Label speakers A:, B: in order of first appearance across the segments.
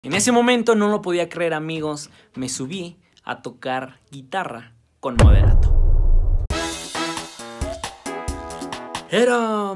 A: En ese momento no lo podía creer, amigos. Me subí a tocar guitarra con Moderato. Era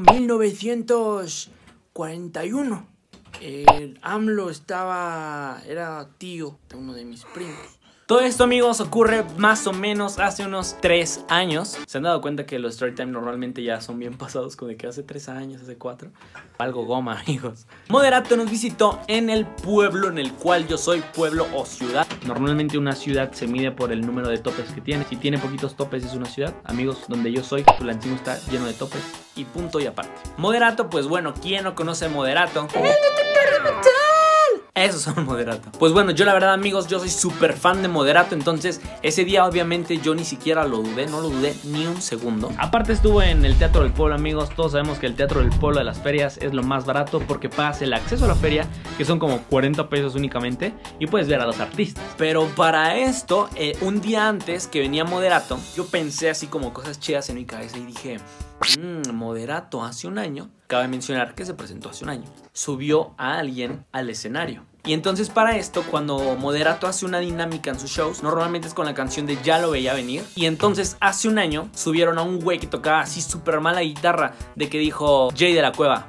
A: 1941. El AMLO era tío de uno de mis primos. Todo esto, amigos, ocurre más o menos hace unos 3 años. ¿Se han dado cuenta que los story time normalmente ya son bien pasados? Como de que hace 3 años, hace 4. Algo goma, amigos. Moderato nos visitó en el pueblo en el cual yo soy, pueblo o ciudad. Normalmente una ciudad se mide por el número de topes que tiene. Si tiene poquitos topes es una ciudad. Amigos, donde yo soy, Tulancingo está lleno de topes. Y punto y aparte. Moderato, pues bueno, ¿quién no conoce Moderato? Esos son Moderato. Pues bueno, yo la verdad, amigos, yo soy súper fan de Moderato. Entonces ese día obviamente yo ni siquiera lo dudé. No lo dudé ni un segundo. Aparte estuvo en el Teatro del Pueblo, amigos. Todos sabemos que el Teatro del Pueblo de las ferias es lo más barato, porque pagas el acceso a la feria, que son como 40 pesos únicamente, y puedes ver a los artistas. Pero para esto, un día antes que venía Moderato, yo pensé así como cosas chidas en mi cabeza y dije... Moderato hace un año, cabe mencionar que se presentó hace un año, subió a alguien al escenario. Y entonces para esto, cuando Moderato hace una dinámica en sus shows, normalmente es con la canción de Ya lo veía venir. Y entonces hace un año subieron a un güey que tocaba así súper mal la guitarra, de que dijo Jay de la Cueva,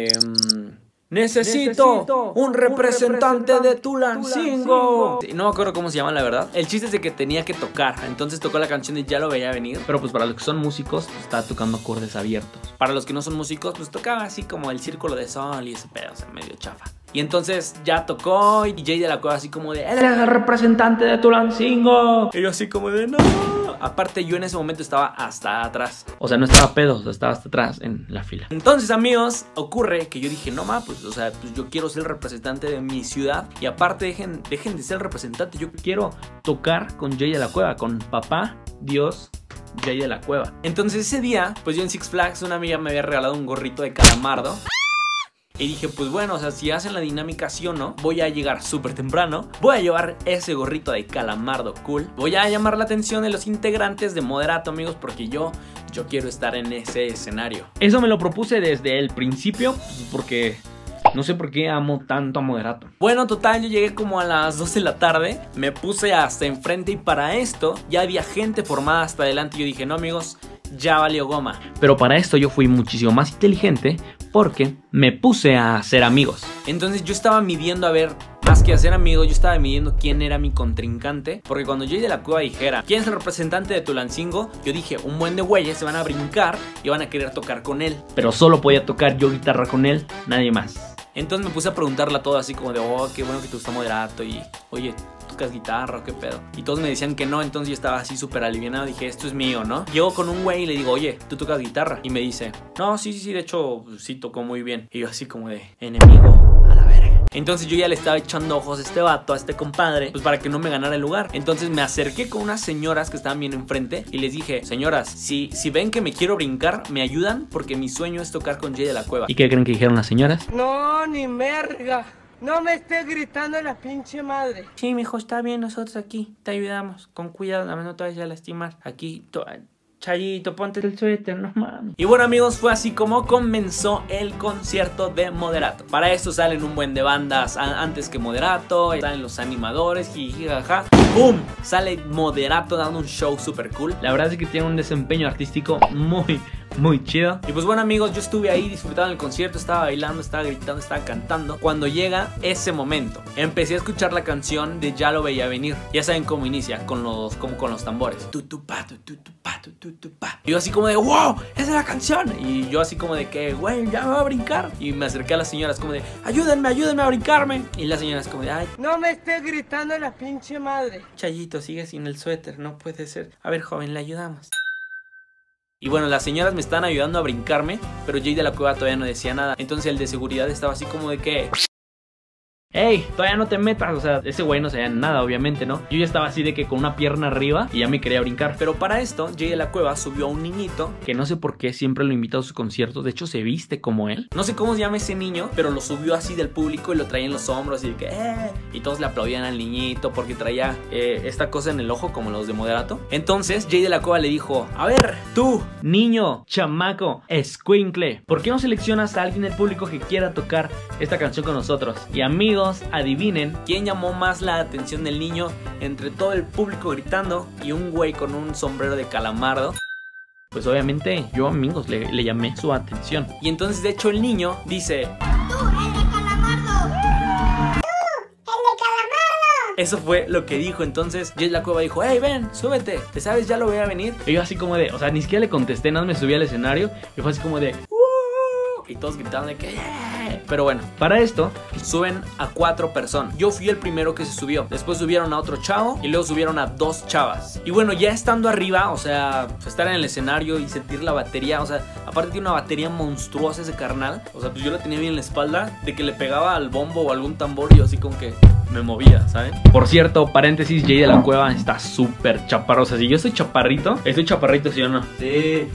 A: Necesito un representante de Tulancingo. No me acuerdo cómo se llama, la verdad. El chiste es de que tenía que tocar. Entonces tocó la canción de Ya lo veía venir. Pero pues para los que son músicos, pues, estaba tocando acordes abiertos. Para los que no son músicos, pues tocaba así como el Círculo de Sol y ese pedo, o sea, medio chafa. Y entonces ya tocó y Jay de la Cueva así como de él es el representante de Tulancingo. Y yo así como de no. Aparte yo en ese momento estaba hasta atrás. O sea, no estaba pedo, o sea, estaba hasta atrás en la fila. Entonces, amigos, ocurre que yo dije, no ma, pues, o sea, pues yo quiero ser el representante de mi ciudad. Y aparte dejen de ser el representante. Yo quiero tocar con Jay de la Cueva, con papá, Dios, Jay de la Cueva. Entonces ese día, pues yo en Six Flags, una amiga me había regalado un gorrito de calamardo. Y dije, pues bueno, o sea, si hacen la dinámica sí o no, voy a llegar súper temprano. Voy a llevar ese gorrito de calamardo cool. Voy a llamar la atención de los integrantes de Moderato, amigos, porque yo quiero estar en ese escenario. Eso me lo propuse desde el principio, porque... no sé por qué amo tanto a Moderato. Bueno, total, yo llegué como a las 2 de la tarde. Me puse hasta enfrente y para esto ya había gente formada hasta adelante. Y yo dije, no, amigos, ya valió goma. Pero para esto yo fui muchísimo más inteligente, porque me puse a hacer amigos. Entonces yo estaba midiendo, a ver, más que hacer amigos, yo estaba midiendo quién era mi contrincante. Porque cuando Jay de la Cueva dijera ¿quién es el representante de Tulancingo?, yo dije, un buen de güeyes se van a brincar y van a querer tocar con él. Pero solo podía tocar yo guitarra con él, nadie más. Entonces me puse a preguntarle a todo así como de, oh, qué bueno que te gusta Moderato. Y, oye, ¿tocas guitarra o qué pedo? Y todos me decían que no, entonces yo estaba así súper alivianado. Dije, esto es mío, ¿no? Llego con un güey y le digo, oye, ¿tú tocas guitarra? Y me dice, no, sí, de hecho, sí tocó muy bien. Y yo así como de, enemigo, a la verga. Entonces yo ya le estaba echando ojos a este vato, a este compadre, pues para que no me ganara el lugar. Entonces me acerqué con unas señoras que estaban bien enfrente y les dije, señoras, si ven que me quiero brincar, me ayudan, porque mi sueño es tocar con Jay de la Cueva. ¿Y qué creen que dijeron las señoras?
B: No, ni merga. No me estés gritando la pinche madre.
A: Sí, mijo, está bien, nosotros aquí te ayudamos. Con cuidado, nada más no te vayas a lastimar. Aquí, Chayito, ponte el suéter, no mames. Y bueno, amigos, fue así como comenzó el concierto de Moderato. Para esto salen un buen de bandas antes que Moderato. Salen los animadores, jijijaja. ¡Pum! Sale Moderato dando un show súper cool. La verdad es que tiene un desempeño artístico muy chido. Y pues bueno, amigos, yo estuve ahí disfrutando el concierto. Estaba bailando, estaba gritando, estaba cantando. Cuando llega ese momento, empecé a escuchar la canción de Ya lo veía venir. Ya saben cómo inicia, como con los tambores. Y yo así como de, wow, esa es la canción. Y yo así como de que, güey, ya me voy a brincar. Y me acerqué a las señoras como de, ayúdenme a brincarme. Y las señoras como de, ay,
B: no me estés gritando la pinche madre.
A: Chayito, sigue sin el suéter, no puede ser. A ver, joven, le ayudamos. Y bueno, las señoras me están ayudando a brincarme, pero Jay de la Cueva todavía no decía nada. Entonces el de seguridad estaba así como de que, ¡ey! Todavía no te metas. O sea, ese güey no sabía nada, obviamente, ¿no? Yo ya estaba así de que con una pierna arriba y ya me quería brincar. Pero para esto, Jay de la Cueva subió a un niñito que no sé por qué siempre lo invita a sus conciertos. De hecho, se viste como él. No sé cómo se llama ese niño, pero lo subió así del público y lo traía en los hombros y de que, y todos le aplaudían al niñito porque traía esta cosa en el ojo como los de Moderato. Entonces, Jay de la Cueva le dijo, a ver, tú, niño, chamaco, escuincle, ¿por qué no seleccionas a alguien del público que quiera tocar esta canción con nosotros? Y amigos, amigos, adivinen quién llamó más la atención del niño entre todo el público gritando y un güey con un sombrero de calamardo. Pues obviamente yo, amigos, le llamé su atención. Y entonces de hecho el niño dice:
C: ¡Tú, el de calamardo! ¡Tú, el de calamardo!
A: Eso fue lo que dijo. Entonces Jay de la Cueva dijo: hey, ven, súbete, ¿te sabes? Ya lo voy a venir. Y yo así como de, o sea, ni siquiera le contesté, nada más me subí al escenario y fue así como de y todos gritaban de que yeah. Pero bueno, para esto suben a 4 personas. Yo fui el primero que se subió. Después subieron a otro chavo y luego subieron a 2 chavas. Y bueno, ya estando arriba, o sea, pues estar en el escenario y sentir la batería. O sea, aparte tiene una batería monstruosa ese carnal. O sea, pues yo la tenía bien en la espalda, de que le pegaba al bombo o algún tambor y yo así como que me movía, ¿saben? Por cierto, paréntesis, Jay de la Cueva está súper chaparro. O sea, si yo soy chaparrito, ¿sí o no? Sí.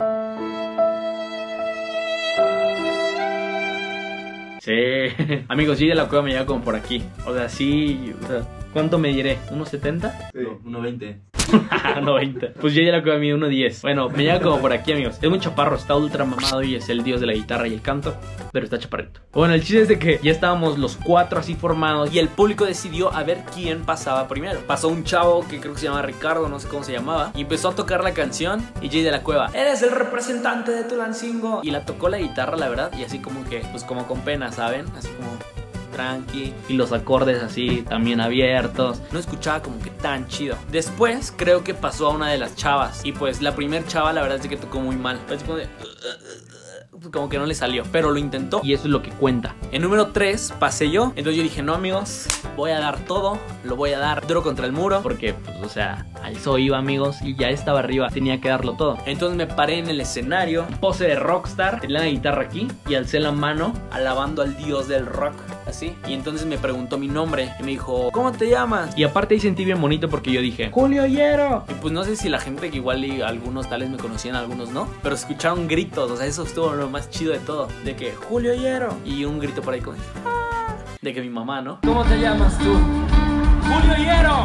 A: Sí. Amigos, Jay de la Cueva me lleva como por aquí. O sea, sí, o sea, ¿cuánto me diré? ¿1.70?
D: Sí. 1.20.
A: 1.20. Pues Jay de la Cueva mide 1.10. Bueno, me lleva como por aquí, amigos. Es muy chaparro, está ultra mamado y es el dios de la guitarra y el canto, pero está chaparrito. Bueno, el chiste es de que ya estábamos los 4 así formados y el público decidió a ver quién pasaba primero. Pasó un chavo que creo que se llama Ricardo, no sé cómo se llamaba, y empezó a tocar la canción. Y Jay de la Cueva: eres el representante de Tulancingo. Y la tocó la guitarra, la verdad, y así como que, pues como con pena, ¿saben? Así como tranqui, y los acordes así también abiertos. No escuchaba como que tan chido. Después creo que pasó a una de las chavas y pues la primer chava la verdad es que tocó muy mal. Así como que no le salió, pero lo intentó y eso es lo que cuenta. En número 3 pasé yo. Entonces yo dije: no, amigos, voy a dar todo, lo voy a dar duro contra el muro, porque pues, o sea, a eso iba, amigos, y ya estaba arriba, tenía que darlo todo. Entonces me paré en el escenario, pose de rockstar, tenía la guitarra aquí y alcé la mano alabando al dios del rock, así. Y entonces me preguntó mi nombre y me dijo: ¿cómo te llamas? Y aparte ahí sentí bien bonito porque yo dije: Julio Hierro. Y pues no sé si la gente, que igual y algunos tales me conocían, algunos no, pero escucharon gritos. O sea, eso estuvo lo más chido de todo, de que Julio Hierro, y un grito por ahí como de que mi mamá, ¿no? ¿Cómo te llamas tú? Julio Hierro.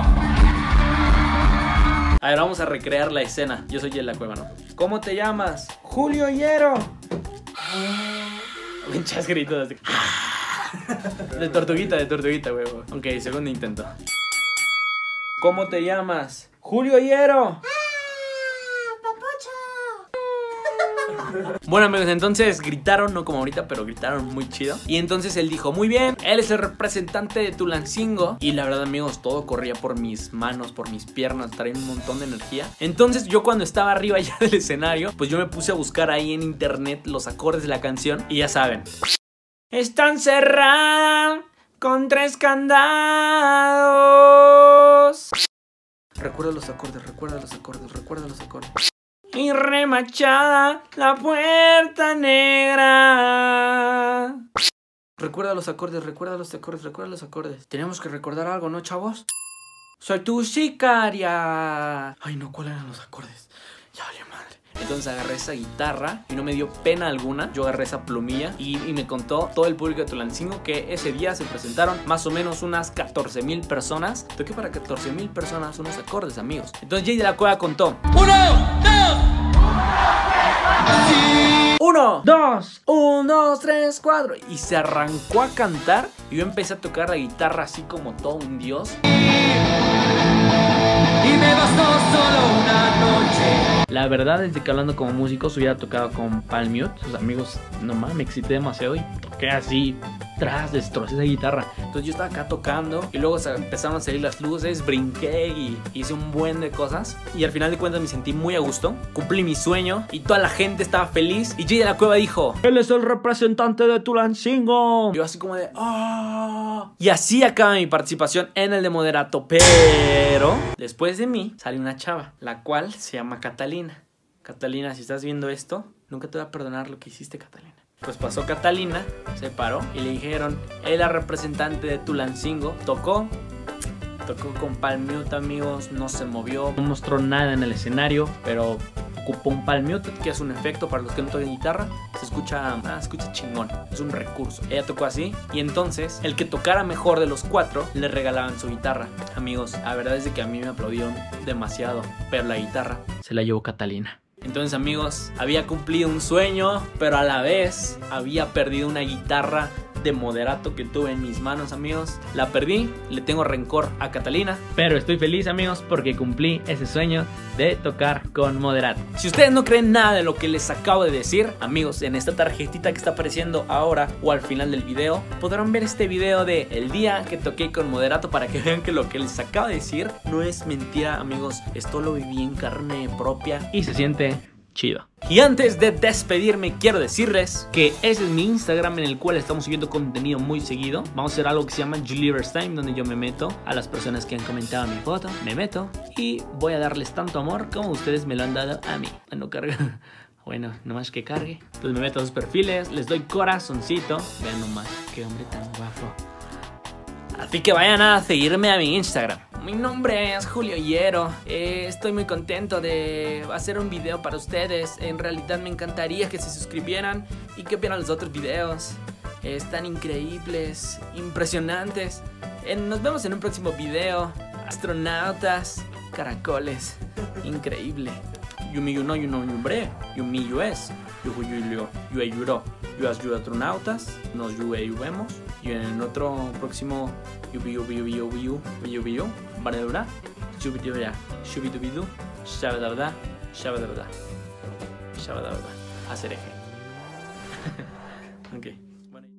A: A ver, vamos a recrear la escena. Yo soy Jay de la Cueva, ¿no? ¿Cómo te llamas? Julio Hierro. Pinches gritos así. De tortuguita, güey. Ok, segundo intento. ¿Cómo te llamas? Julio Hierro. Bueno, amigos, entonces gritaron, no como ahorita, pero gritaron muy chido. Y entonces él dijo: muy bien, él es el representante de Tulancingo. Y la verdad, amigos, todo corría por mis manos, por mis piernas, traía un montón de energía. Entonces yo, cuando estaba arriba ya del escenario, pues yo me puse a buscar ahí en internet los acordes de la canción. Y ya saben: están cerradas con 3 candados. Recuerda los acordes, recuerda los acordes, recuerda los acordes. Y remachada la puerta negra. Recuerda los acordes, recuerda los acordes, recuerda los acordes. Tenemos que recordar algo, ¿no, chavos? Soy tu sicaria. Ay, no, ¿cuáles eran los acordes? Ya valió madre. Entonces agarré esa guitarra y no me dio pena alguna. Yo agarré esa plumilla y me contó todo el público de Tulancingo que ese día se presentaron más o menos unas 14,000 personas. Toqué para 14,000 personas unos acordes, amigos. Entonces Jay de la Cueva contó: 1, 2, 1, 2, 3, 4. Y se arrancó a cantar y yo empecé a tocar la guitarra así como todo un dios. Y me bastó solo una noche. La verdad es de que, hablando como músicos, hubiera tocado con Palm Mute. Sus amigos, nomás me excité demasiado y toqué así, destrocé esa guitarra. Entonces yo estaba acá tocando y luego empezaron a salir las luces, brinqué y hice un buen de cosas. Y al final de cuentas me sentí muy a gusto, cumplí mi sueño y toda la gente estaba feliz. Y Jay de la Cueva dijo: él es el representante de Tulancingo. Y yo así como de ¡oh! Y así acaba mi participación en el de Moderato. Pero después de mí sale una chava, la cual se llama Catalina. Catalina, si estás viendo esto, nunca te voy a perdonar lo que hiciste, Catalina. Pues pasó Catalina, se paró y le dijeron: él es la representante de Tulancingo. Tocó con Palm Mute, amigos, no se movió, no mostró nada en el escenario, pero ocupó un Palm Mute, que es un efecto para los que no tocan guitarra. Se escucha chingón, es un recurso. Ella tocó así y entonces el que tocara mejor de los 4 le regalaban su guitarra. Amigos, la verdad es de que a mí me aplaudieron demasiado, pero la guitarra se la llevó Catalina. Entonces, amigos, había cumplido un sueño, pero a la vez había perdido una guitarra de moderato que tuve en mis manos, amigos. La perdí, le tengo rencor a Catalina, pero estoy feliz, amigos, porque cumplí ese sueño de tocar con moderato. Si ustedes no creen nada de lo que les acabo de decir, amigos, en esta tarjetita que está apareciendo ahora o al final del video, podrán ver este video de el día que toqué con moderato para que vean que lo que les acabo de decir no es mentira, amigos. Esto lo viví en carne propia y se siente chido. Y antes de despedirme, quiero decirles que ese es mi Instagram, en el cual estamos subiendo contenido muy seguido. Vamos a hacer algo que se llama Julivers Time, donde yo me meto a las personas que han comentado mi foto, me meto y voy a darles tanto amor como ustedes me lo han dado a mí. No carga. Bueno, nomás que cargue. Pues me meto a sus perfiles, les doy corazoncito. Vean nomás, qué hombre tan guapo. Así que vayan a seguirme a mi Instagram. Mi nombre es Julio Hierro. Estoy muy contento de hacer un video para ustedes. En realidad me encantaría que se suscribieran y que vieran los otros videos. Están increíbles, impresionantes. Nos vemos en un próximo video. Astronautas, caracoles. Increíble. Yumi you know you know bre. Yumi you es. Yu ayuro. Yu as yu astronautas. Nos yu vemos. Y en el otro próximo yubi vale dura shubidura shubidubidu shabadabda shabadabda shabadabda hacer eje. Ok.